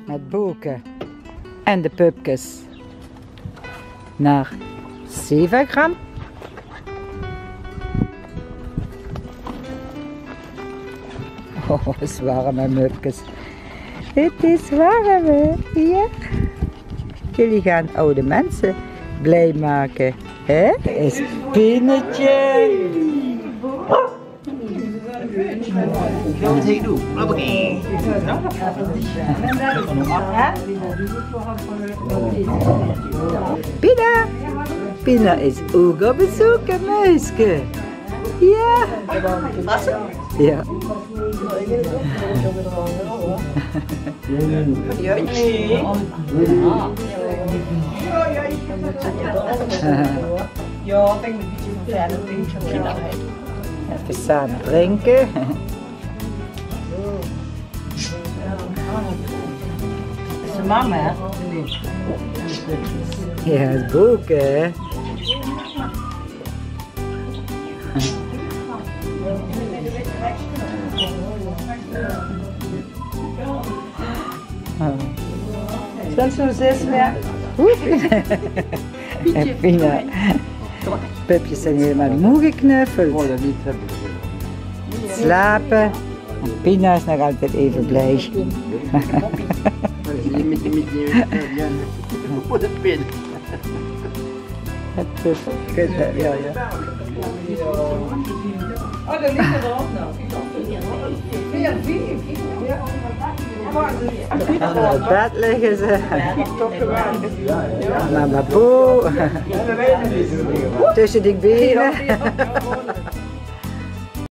met Boeke en de pupjes naar 7 gram. Oh, het is warm, hè, mupjes. Het is warm, hè? Ja. Jullie gaan oude mensen blij maken, hè? Is Pinnetje. Wat ga je doen? Hoppakee. Pina. Pina is ook op bezoek, hè, muisje. Ja. Ja. Ja, ik denk een beetje verder drinken. Even samen drinken. Dat is de mama, hè? Ja, het is Boeke, hè? Zijn zo'n 6 meer? En Pina. Pupjes zijn helemaal moe geknuffeld. Slapen. En Pina is nog altijd even blij. Ja. Oh, dat ligt er ook nog. Onder het bed liggen ze. Mama Boe. Tussen die benen.